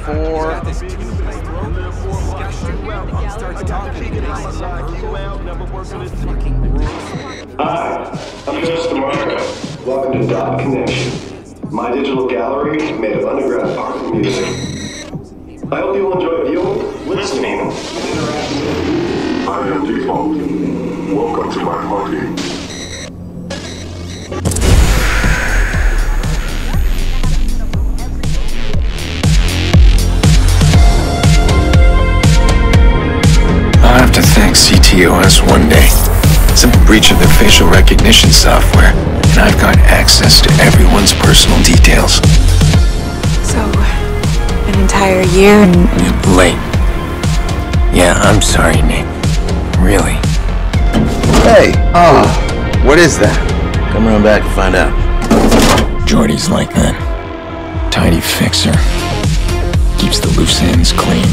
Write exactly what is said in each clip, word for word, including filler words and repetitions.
four. Hi, I'm Mister America. Welcome to Dot Connection, my digital gallery made of underground art and music. I hope you'll enjoy viewing, listening, and interacting with me. I am Default. Welcome to my party. I'll have to thank C T O S one day. Simple breach of their facial recognition software, and I've got access to everyone's personal details. So, an entire year and... You're late. Yeah, I'm sorry, Nick. Really. Hey, oh, what is that? Come around back and find out. Jordy's like that. Tidy fixer. Keeps the loose ends clean.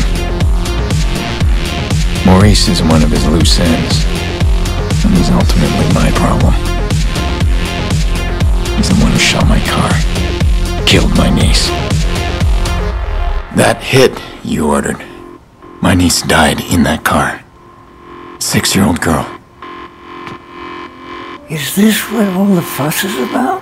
Maurice is one of his loose ends. And he's ultimately my problem. He's the one who shot my car. Killed my niece. That hit you ordered. My niece died in that car. Six-year-old girl. Is this what all the fuss is about?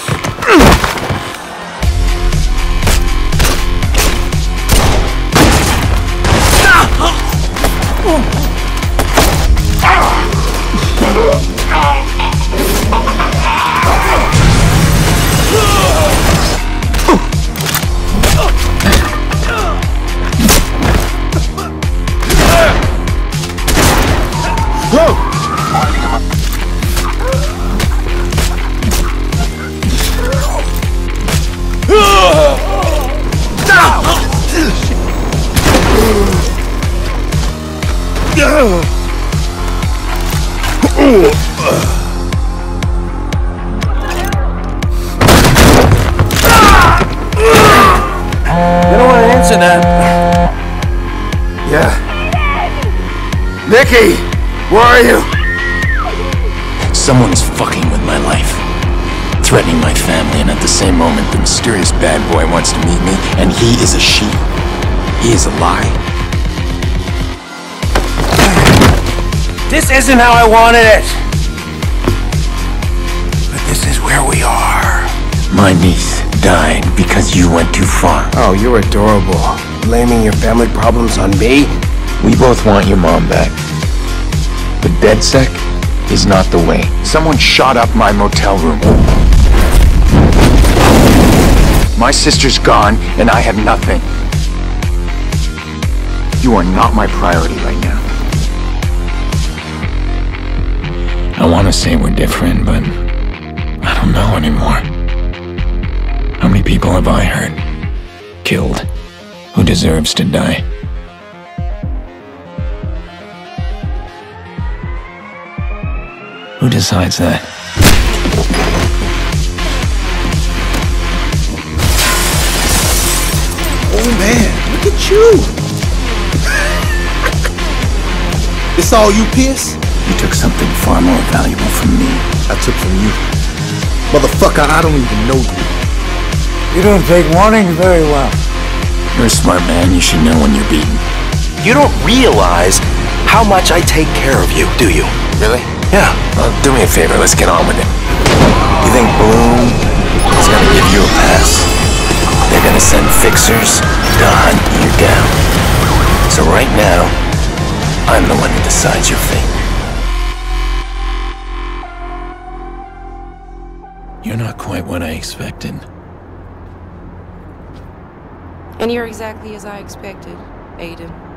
You don't want to answer that. Yeah. Nikki, where are you? Someone's fucking with my life. Threatening my family, and at the same moment, the mysterious bad boy wants to meet me, and he is a she. He is a lie. This isn't how I wanted it. But this is where we are. My niece died because you went too far. Oh, you're adorable. Blaming your family problems on me? We both want your mom back. But DedSec is not the way. Someone shot up my motel room. My sister's gone, and I have nothing. You are not my priority right now. I want to say we're different, but I don't know anymore. How many people have I hurt? Killed? Who deserves to die? Who decides that? Oh man, look at you! It's all you, Pearce? You took something far more valuable from me. I took from you. Motherfucker, I don't even know you. You don't take warnings very well. You're a smart man, you should know when you're beaten. You don't realize how much I take care of you, do you? Really? Yeah. Well, do me a favor, let's get on with it. You think Bloom is gonna give you a pass? They're gonna send fixers to hunt you down. So right now, I'm the one who decides your fate. You're not quite what I expected. And you're exactly as I expected, Aiden.